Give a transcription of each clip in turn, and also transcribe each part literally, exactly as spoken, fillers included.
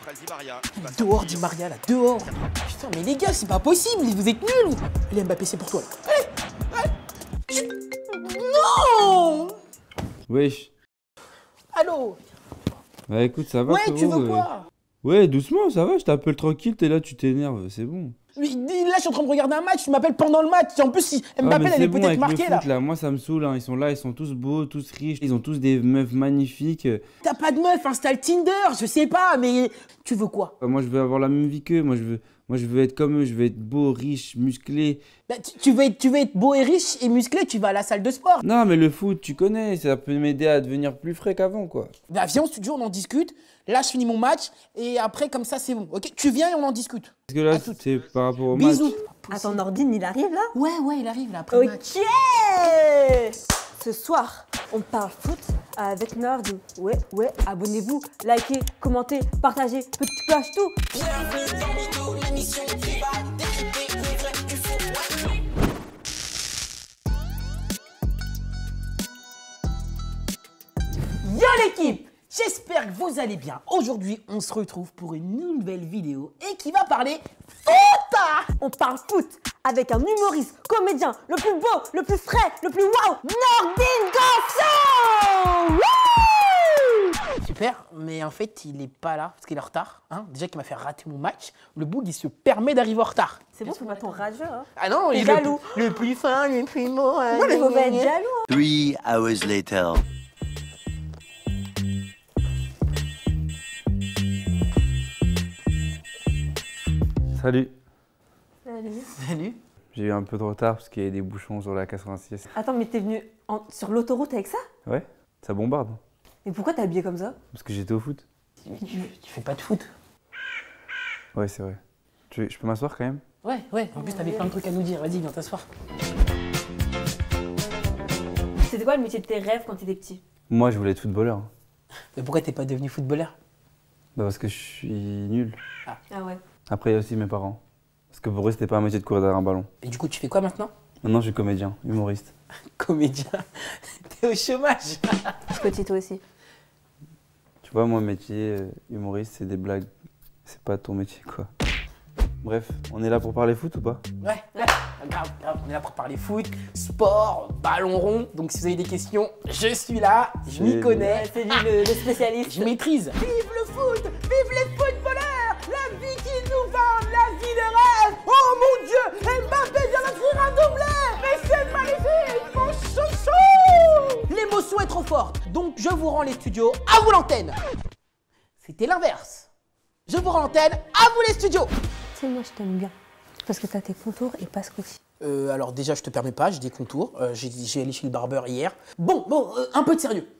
Dehors, Di Maria, là, dehors. Putain, mais les gars, c'est pas possible, vous êtes nuls. Allez, Mbappé, c'est pour toi, là. Allez, allez. Non. Wesh. Allô. Bah écoute, ça va. Ouais, frérot, tu veux euh... quoi? Ouais, doucement, ça va, je t'appelle tranquille, t'es là, tu t'énerves, c'est bon. Mais là, je suis en train de regarder un match, tu m'appelles pendant le match. En plus, si Mbappé, ah, elle est bon, peut-être marquée, foot, là. là. Moi, ça me saoule, hein. Ils sont là, ils sont tous beaux, tous riches, ils ont tous des meufs magnifiques. T'as pas de meuf, installe Tinder, je sais pas, mais tu veux quoi? Moi, je veux avoir la même vie qu'eux, moi, je veux... Moi, je veux être comme eux, je veux être beau, riche, musclé. Bah, tu, tu, veux être, tu veux être beau et riche et musclé, tu vas à la salle de sport. Non, mais le foot, tu connais, ça peut m'aider à devenir plus frais qu'avant, quoi. Bah, viens au studio, on en discute. Là, je finis mon match et après, comme ça, c'est bon. Ok, tu viens et on en discute. Parce que là, c'est par rapport au match. Bisous. Attends, Nordine, il arrive là? Ouais, ouais, il arrive là après le match. Ok. Ce soir, on parle foot avec Nordine. Ouais, ouais, abonnez-vous, likez, commentez, partagez, petit cloche, tout. Bienvenue dans Mytho, l'émission qui va décrypter le vrai du foot. Yo l'équipe, j'espère que vous allez bien. Aujourd'hui, on se retrouve pour une nouvelle vidéo et qui va parler foot. On parle foot avec un humoriste, comédien, le plus beau, le plus frais, le plus wow, Nordine Ganso. Wouh! Super, mais en fait, il est pas là parce qu'il est en retard. Hein. Déjà qu'il m'a fait rater mon match, le boug, il se permet d'arriver en retard. C'est bon, c'est pas ton rageux, hein? Ah non, T'es il est jaloux. Le, le plus fin, le plus beau. Hein, Non, mais faut pas être jaloux, hein. Three hours later. Salut. Salut. Salut. J'ai eu un peu de retard parce qu'il y avait des bouchons sur la quatre-vingt-six. Attends, mais t'es venu en- sur l'autoroute avec ça? Ouais, ça bombarde. Mais pourquoi t'es habillé comme ça? Parce que j'étais au foot. Tu, tu fais pas de foot? Ouais, c'est vrai. Tu veux- je peux m'asseoir quand même? Ouais, ouais, en plus t'avais plein de trucs à nous dire. Vas-y, viens t'asseoir. C'était quoi le métier de tes rêves quand t'étais petit? Moi, je voulais être footballeur. Mais pourquoi t'es pas devenu footballeur? Bah parce que je suis nul. Ah ouais. Après, il y a aussi mes parents. Parce que pour eux, c'était pas un métier de courir derrière un ballon. Et du coup, tu fais quoi maintenant? Maintenant, je suis comédien, humoriste. Comédien. T'es au chômage. Scotty, toi aussi. Tu vois, moi, métier euh, humoriste, c'est des blagues. C'est pas ton métier, quoi. Bref, on est là pour parler foot ou pas? Ouais, ouais. Grave, grave. On est là pour parler foot, sport, ballon rond. Donc si vous avez des questions, je suis là. Je m'y C'est- connais. C'est lui le, le spécialiste. Je maîtrise. Vive le foot! Vive les footballeurs! La vie qui nous vend, la vie de rêve! Oh mon Dieu! Mbappé vient d'inscrire un doublé! Mais c'est magnifique! Mon chouchou! L'émotion est trop forte, donc je vous rends les studios, à vous l'antenne! C'était l'inverse. Je vous rends l'antenne, à vous les studios! Tu sais, moi je t'aime bien. Parce que t'as tes contours et pas Scotty. Euh, alors déjà, je te permets pas, j'ai des contours. Euh, j'ai, j'ai allé chez le barbeur hier. Bon, bon, euh, un peu de sérieux.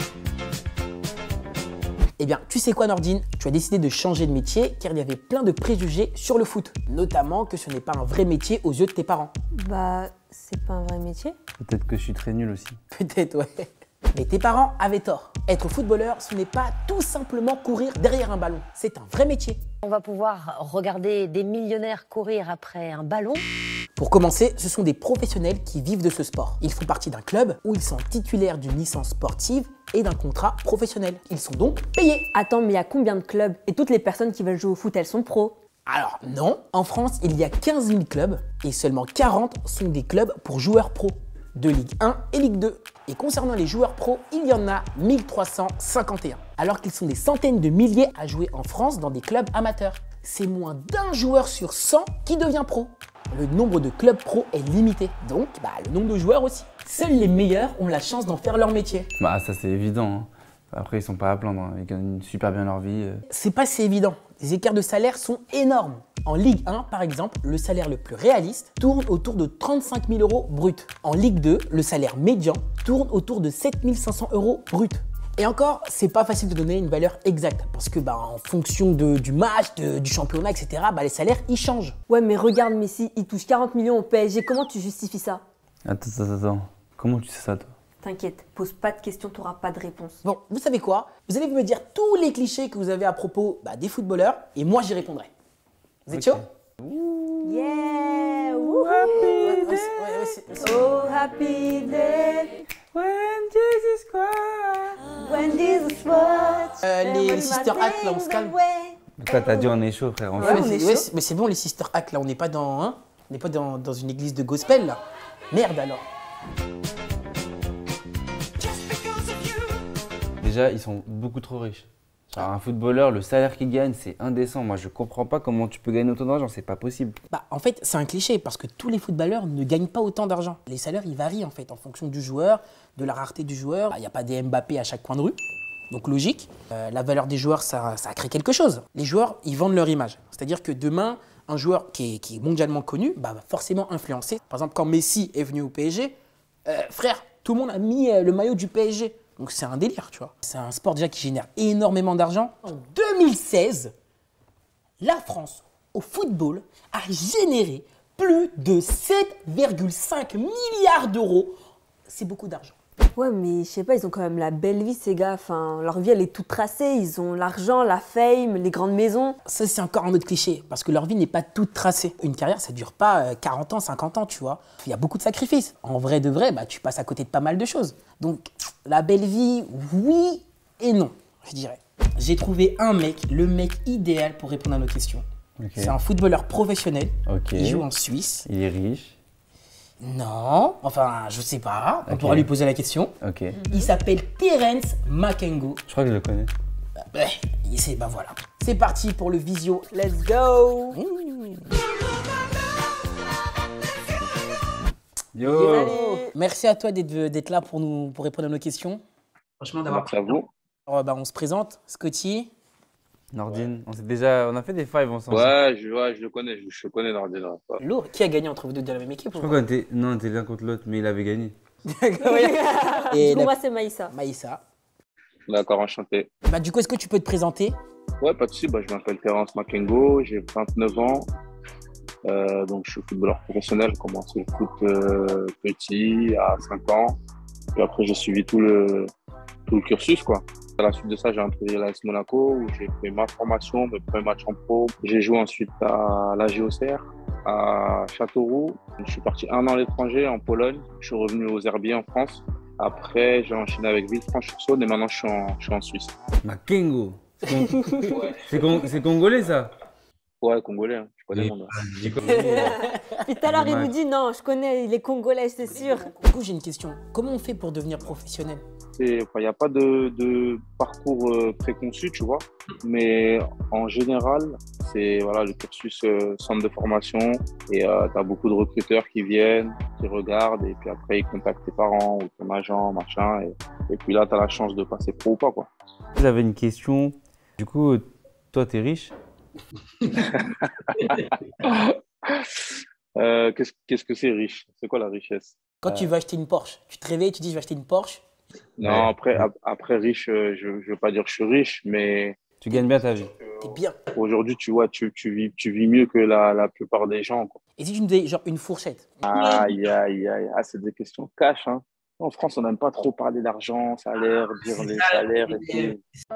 Eh bien, tu sais quoi Nordine? Tu as décidé de changer de métier car il y avait plein de préjugés sur le foot. Notamment que ce n'est pas un vrai métier aux yeux de tes parents. Bah, c'est pas un vrai métier. Peut-être que je suis très nul aussi. Peut-être, ouais. Mais tes parents avaient tort. Être footballeur, ce n'est pas tout simplement courir derrière un ballon. C'est un vrai métier. On va pouvoir regarder des millionnaires courir après un ballon. Pour commencer, ce sont des professionnels qui vivent de ce sport. Ils font partie d'un club où ils sont titulaires d'une licence sportive et d'un contrat professionnel. Ils sont donc payés. Attends, mais il y a combien de clubs? Et toutes les personnes qui veulent jouer au foot, elles sont pros? Alors non, en France, il y a quinze mille clubs et seulement quarante sont des clubs pour joueurs pros, de Ligue un et Ligue deux. Et concernant les joueurs pros, il y en a mille trois cent cinquante et un, alors qu'ils sont des centaines de milliers à jouer en France dans des clubs amateurs. C'est moins d'un joueur sur cent qui devient pro. Le nombre de clubs pro est limité, donc bah, le nombre de joueurs aussi. Seuls les meilleurs ont la chance d'en faire leur métier. Bah, ça, c'est évident. Hein. Après, ils sont pas à plaindre. Hein. Ils gagnent super bien leur vie. euh. C'est pas si évident. Les écarts de salaire sont énormes. En Ligue un, par exemple, le salaire le plus réaliste tourne autour de trente-cinq mille euros brut. En Ligue deux, le salaire médian tourne autour de sept mille cinq cents euros brut. Et encore, c'est pas facile de donner une valeur exacte parce que bah, en fonction de, du match, de- du championnat, et cetera, bah, les salaires ils changent. Ouais, mais regarde Messi, il touche quarante millions au P S G. Comment tu justifies ça? Attends, attends, attends. Comment tu sais ça, toi? T'inquiète, pose pas de questions, t'auras pas de réponse. Bon, vous savez quoi? Vous allez me dire tous les clichés que vous avez à propos bah, des footballeurs et moi j'y répondrai. Vous êtes Ok. chaud? Yeah! wouhou. Ouais, ouais, c'est- ouais, ouais, c'est- c'est- Oh, happy day When Jesus Christ. when Jesus was. Euh, les Sister Act, là, on se calme. Quoi, t'as dit on est chaud, frère. On Ouais, fait. on mais est c'est ouais, chaud. c'est- mais c'est bon les Sister Act là, on n'est pas dans hein on n'est pas dans, dans une église de gospel là. Merde alors. Déjà, ils sont beaucoup trop riches. Genre, un footballeur, le salaire qu'il gagne, c'est indécent. Moi, je comprends pas comment tu peux gagner autant d'argent, c'est pas possible. Bah, en fait, c'est un cliché parce que tous les footballeurs ne gagnent pas autant d'argent. Les salaires, ils varient en fait en fonction du joueur, de la rareté du joueur. Il n'y a pas des Mbappé à chaque coin de rue, donc logique. Euh, la valeur des joueurs, ça, ça crée quelque chose. Les joueurs, ils vendent leur image. C'est-à-dire que demain, un joueur qui est, qui est mondialement connu bah, va forcément influencer. Par exemple, quand Messi est venu au P S G, euh, frère, tout le monde a mis euh, le maillot du P S G. Donc c'est un délire, tu vois. C'est un sport déjà qui génère énormément d'argent. En deux mille seize, la France, au football, a généré plus de sept virgule cinq milliards d'euros. C'est beaucoup d'argent. Ouais, mais je sais pas, ils ont quand même la belle vie, ces gars. Enfin, leur vie, elle est toute tracée. Ils ont l'argent, la fame, les grandes maisons. Ça, c'est encore un autre cliché, parce que leur vie n'est pas toute tracée. Une carrière, ça dure pas euh, quarante ans, cinquante ans, tu vois. Il y a beaucoup de sacrifices. En vrai de vrai, bah, tu passes à côté de pas mal de choses. Donc, la belle vie, oui et non, je dirais. J'ai trouvé un mec, le mec idéal pour répondre à nos questions. Ok. C'est un footballeur professionnel. Ok. Il joue en Suisse. Il est riche. Non, enfin, je sais pas. On Ok. pourra lui poser la question. Ok. Il s'appelle Terence Makengo. Je crois que je le connais. Bah, c'est bah voilà. C'est parti pour le visio. Let's go. Mmh. Yo Salut. Merci à toi d'être d'être là pour nous pour répondre à nos questions. Franchement, d'avoir Merci à vous. Alors, bah, on se présente, Scotty. Nordine, on, s'est déjà... on a fait des fives ensemble. Ouais, je, ouais, je le connais, je, je le connais Nordine. Ouais. Lourd. Qui a gagné entre vous deux de la même équipe Je ou crois pas qu'on était... Non, on était l'un contre l'autre, mais il avait gagné. Et Du coup, la- moi, c'est Maïssa. Maïssa. D'accord, enchanté. Bah, du coup, est-ce que tu peux te présenter? Ouais, pas de souci. Bah, je m'appelle Terence Makengo, j'ai vingt-neuf ans. Euh, donc, je suis footballeur professionnel. J'ai commencé le foot euh, petit, à cinq ans. Puis après, j'ai suivi tout le, tout le cursus, quoi. À la suite de ça, j'ai intégré l'A S Monaco où j'ai fait ma formation, mes premiers matchs en pro. J'ai joué ensuite à la G O C R, à Châteauroux. Je suis parti un an à l'étranger, en Pologne. Je suis revenu aux Herbiers en France. Après, j'ai enchaîné avec Villefranche-sur-Saône et maintenant, je suis en, je suis en Suisse. Makengo. C'est con- Ouais, c'est con- c'est congolais, ça? ouais congolais, hein. Je connais Oui. mon nom. Puis tout à l'heure, il Dommage. nous dit non, je connais, il est congolais, c'est sûr. Du coup, j'ai une question. Comment on fait pour devenir professionnel? Il n'y a pas de, de parcours euh, préconçu, tu vois. Mais en général, c'est voilà, le cursus euh, centre de formation. Et tu as beaucoup de recruteurs qui viennent, qui regardent. Et puis après, ils contactent tes parents ou ton agent, machin. Et, et puis là, tu as la chance de passer pro ou pas, quoi. J'avais une question. Du coup, toi, t'es riche? Euh, qu'est-ce, qu'est-ce que c'est riche? C'est quoi la richesse? Quand tu vas acheter une Porsche, tu te réveilles, tu dis je vais acheter une Porsche. Non, Ouais. après, ap- après riche, euh, je ne veux pas dire que je suis riche, mais Tu gagnes bien ta vie. T'es bien. aujourd'hui, tu vois, tu, tu, vis, tu vis mieux que la, la plupart des gens, quoi. Et si tu nous dis genre une fourchette? Aïe, aïe, aïe. Ah, c'est des questions cash, hein. En France, on n'aime pas trop parler d'argent, salaire, dire les salaires et tout.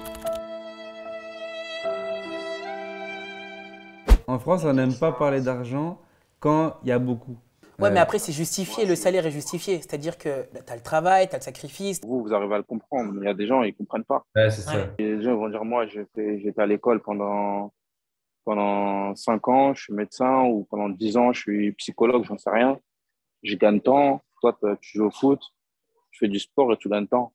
En France, on n'aime pas parler d'argent quand il y a beaucoup. Ouais, Euh, mais après, c'est justifié, le salaire est justifié. C'est-à-dire que tu as le travail, tu as le sacrifice. Vous, vous arrivez à le comprendre, mais il y a des gens, ils ne comprennent pas. Ouais, c'est Ouais. Et les gens vont dire, moi, j'étais j'étais à l'école pendant, pendant cinq ans, je suis médecin, ou pendant dix ans, je suis psychologue, j'en sais rien. Je gagne tant. Toi, t'as- tu joues au foot, tu fais du sport et tu gagnes tant.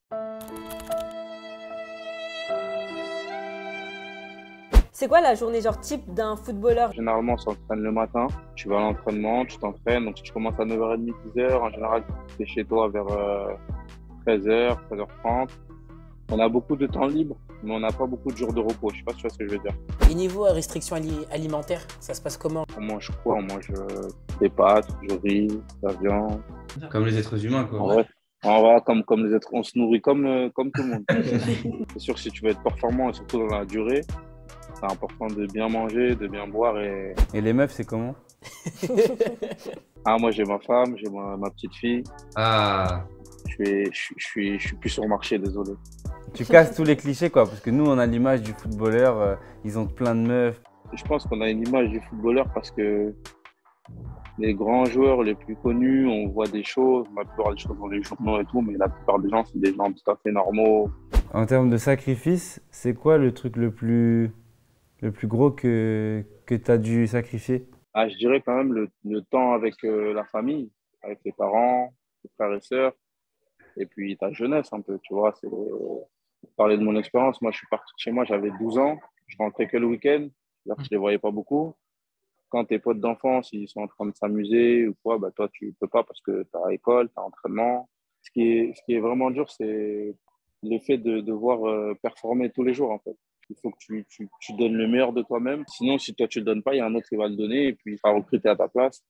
C'est quoi la journée genre type d'un footballeur? Généralement, on s'entraîne le matin, tu vas à l'entraînement, tu t'entraînes. Donc, si tu commences à neuf heures trente, dix heures, en général, tu es chez toi vers euh, treize heures, treize heures trente. On a beaucoup de temps libre, mais on n'a pas beaucoup de jours de repos. Je sais pas si tu vois ce que je veux dire. Et niveau euh, restrictions ali- alimentaires, ça se passe comment? On mange quoi? On mange euh, des pâtes, du riz, de la viande. Comme les êtres humains, quoi. En vrai, en vrai, comme, comme les êtres, on se nourrit comme, euh, comme tout le monde. C'est sûr que si tu veux être performant, et surtout dans la durée, c'est important de bien manger, de bien boire. Et... Et les meufs, c'est comment? Ah, moi, j'ai ma femme, j'ai ma, ma petite fille. Ah. Je suis, je, suis- je suis, je suis plus sur le marché, désolé. Tu casses tous les clichés, quoi. Parce que nous, on a l'image du footballeur, euh, ils ont plein de meufs. Je pense qu'on a une image du footballeur parce que les grands joueurs les plus connus, on voit des choses, on a pu voir des choses dans les journaux et tout, mais la plupart des gens, c'est des gens tout à fait normaux. En termes de sacrifice, c'est quoi le truc le plus, le plus gros que, que tu as dû sacrifier? Ah, je dirais quand même le, le temps avec euh, la famille, avec les parents, les frères et sœurs, et puis ta jeunesse un peu, tu vois. C'est, euh, parler de mon expérience, moi je suis parti de chez moi, j'avais douze ans, je rentrais que le week-end, c'est-à-dire que je les voyais pas beaucoup. Quand tes potes d'enfance, ils sont en train de s'amuser ou quoi, bah toi tu peux pas parce que tu as école, tu as entraînement. Ce qui est, ce qui est vraiment dur, c'est le fait de devoir euh, performer tous les jours en fait. Il faut que tu, tu, tu donnes le meilleur de toi-même. Sinon, si toi tu le donnes pas, il y a un autre qui va le donner et puis il va recruter à ta place.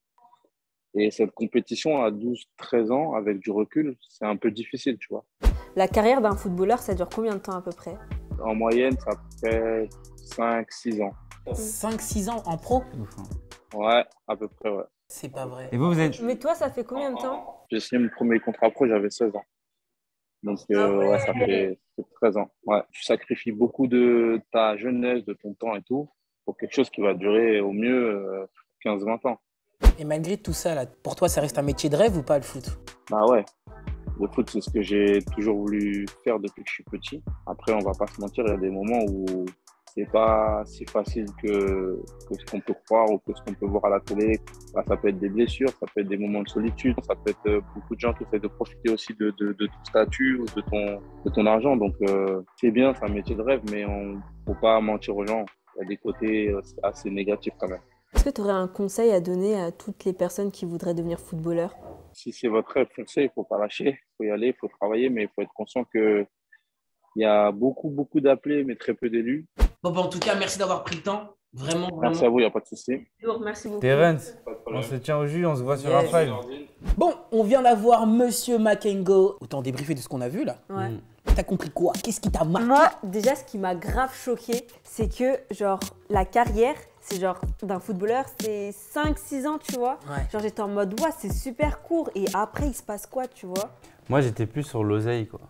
Et cette compétition à douze treize ans, avec du recul, c'est un peu difficile, tu vois. La carrière d'un footballeur, ça dure combien de temps à peu près? En moyenne, ça fait cinq six ans. cinq six ans en pro? Ouf, hein. Ouais, à peu près, ouais. C'est pas vrai. Et vous, vous êtes... Mais toi, ça fait combien de temps? J'ai signé mon premier contrat pro, j'avais seize ans. Donc, euh, ouais, ça fait treize ans. Ouais. Tu sacrifies beaucoup de ta jeunesse, de ton temps et tout, pour quelque chose qui va durer au mieux euh, quinze vingt ans. Et malgré tout ça, là, pour toi, ça reste un métier de rêve ou pas le foot? Bah ouais. Le foot, c'est ce que j'ai toujours voulu faire depuis que je suis petit. Après, on va pas se mentir, il y a des moments où c'est pas si facile que, que ce qu'on peut croire ou que ce qu'on peut voir à la télé. Bah, ça peut être des blessures, ça peut être des moments de solitude, ça peut être euh, beaucoup de gens qui essaient de profiter aussi de, de, de ton statut ou de ton, de ton argent. Donc, euh, c'est bien, c'est un métier de rêve, mais on faut pas mentir aux gens. Il y a des côtés euh, assez négatifs quand même. Est-ce que tu aurais un conseil à donner à toutes les personnes qui voudraient devenir footballeur? Si c'est votre rêve, foncez, il faut pas lâcher, il faut y aller, il faut travailler, mais il faut être conscient que il y a beaucoup, beaucoup d'appelés, mais très peu d'élus. Bon, bah, en tout cas, merci d'avoir pris le temps. Vraiment, vraiment. Merci à vous, il n'y a pas de souci. Merci beaucoup. Terence, on se tient au jus, on se voit sur Yes. un five. Bon, on vient d'avoir Monsieur Makengo. Autant débriefer de ce qu'on a vu là. Ouais. Mm. T'as compris quoi? Qu'est-ce qui t'a marqué? Moi, déjà, ce qui m'a grave choqué, c'est que, genre, la carrière, c'est genre, d'un footballeur, c'est cinq six ans, tu vois. Ouais. Genre, j'étais en mode, ouais, c'est super court. Et après, il se passe quoi, tu vois? Moi, j'étais plus sur l'oseille, quoi.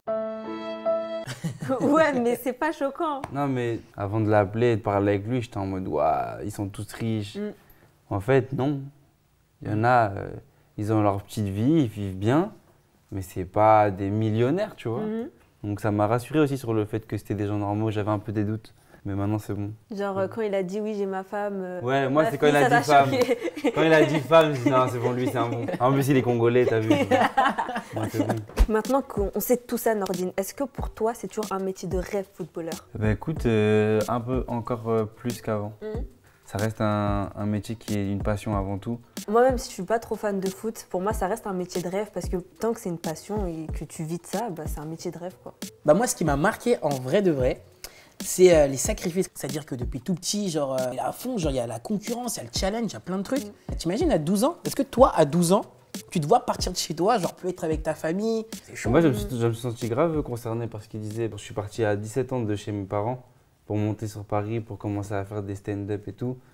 Ouais, mais c'est pas choquant. Non, mais avant de l'appeler et de parler avec lui, j'étais en mode, waouh, ils sont tous riches. Mm. En fait, non. Il y en a, euh, ils ont leur petite vie, ils vivent bien, mais c'est pas des millionnaires, tu vois. Mhm. Donc ça m'a rassuré aussi sur le fait que c'était des gens normaux, j'avais un peu des doutes. Mais maintenant, c'est bon. Genre, euh, quand il a dit, oui, j'ai ma femme. euh, Ouais, moi, ma c'est quand il fille, a ça dit t'a femme. choqué. Quand il a dit femme, je me dis, non, c'est bon, lui, c'est un bon. En plus, il est congolais, t'as vu. Ouais, c'est bon. Maintenant qu'on sait tout ça, Nordine, est-ce que pour toi, c'est toujours un métier de rêve footballeur? Bah écoute, euh, un peu encore euh, plus qu'avant. Mhm. Ça reste un, un métier qui est une passion avant tout. Moi, même si je suis pas trop fan de foot, pour moi, ça reste un métier de rêve parce que tant que c'est une passion et que tu vis de ça, bah, c'est un métier de rêve, quoi. Bah moi, ce qui m'a marqué en vrai de vrai, c'est euh, les sacrifices. C'est-à-dire que depuis tout petit, genre, euh, il est à fond, genre, il y a la concurrence, il y a le challenge, il y a plein de trucs. T'imagines à douze ans, est-ce que toi, à douze ans, tu te vois partir de chez toi, genre, plus être avec ta famille? C'est chaud. Moi, je me, suis, je me suis senti grave concerné par ce qu'il disait. Je suis parti à dix-sept ans de chez mes parents pour monter sur Paris, pour commencer à faire des stand-up et tout.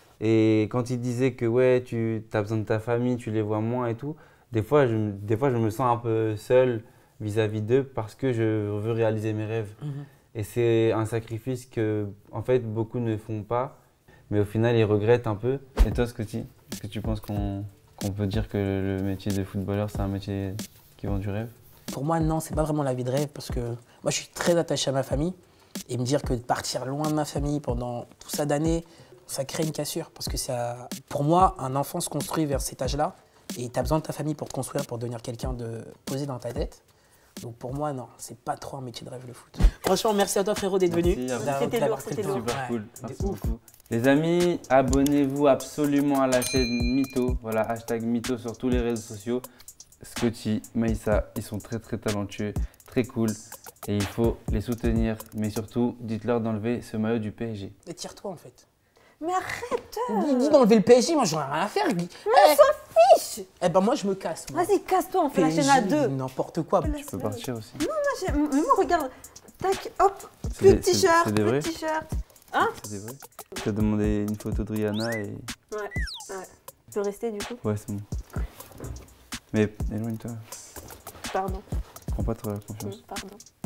Et quand il disait que ouais, tu as besoin de ta famille, tu les vois moins et tout, des fois, je, me- des fois, je me sens un peu seul vis-à-vis d'eux parce que je veux réaliser mes rêves. Mhm. Et c'est un sacrifice que, en fait, beaucoup ne font pas, mais au final, ils regrettent un peu. Et toi, Scotty, est-ce que tu penses qu'on qu'on peut dire que le métier de footballeur, c'est un métier qui vend du rêve? Pour moi, non, c'est pas vraiment la vie de rêve parce que moi, je suis très attaché à ma famille et me dire que de partir loin de ma famille pendant tout ça d'années, ça crée une cassure parce que ça, pour moi, un enfant se construit vers cet âge-là et tu as besoin de ta famille pour te construire, pour devenir quelqu'un de posé dans ta tête. Donc pour moi, non, c'est pas trop un métier de rêve le foot. Franchement, merci à toi frérot d'être venu. Merci à vous. D'avoir- C'était d'avoir lourd, pris le c'était temps. lourd. Super Ouais. cool, C'était merci ouf. beaucoup. Les amis, abonnez-vous absolument à la chaîne Mytho. Voilà, hashtag Mytho sur tous les réseaux sociaux. Scotty, Maïssa, ils sont très très talentueux, très cool. Et il faut les soutenir. Mais surtout, dites-leur d'enlever ce maillot du P S G. Et tire-toi en fait. Mais arrête! Dis, dis d'enlever le P S G, moi j'en ai rien à faire. Dis, On s'en fiche! eh ben moi je me casse. moi. Vas-y, casse-toi, on fait la chaîne à P S G, deux. N'importe quoi. Tu peux partir aussi. Moi, j'ai- mais moi, regarde. Tac, hop, C'est plus de des- c'est- t-shirt, c'est des plus de vrais t-shirt. C'est vrai. Tu as demandé une photo de Rihanna et. Ouais, ouais. Tu peux rester du coup? Ouais, c'est bon. Mais éloigne-toi. Pardon, Prends pas trop la confiance. pardon.